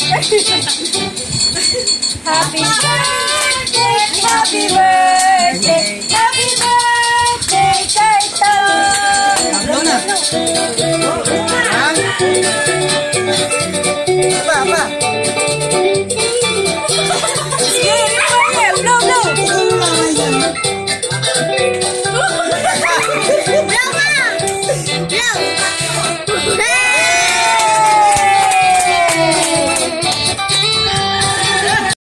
Happy birthday, happy birthday, happy birthday, Kaito! Blow na! Apa? Sige, blow, blow! Blow! Blow!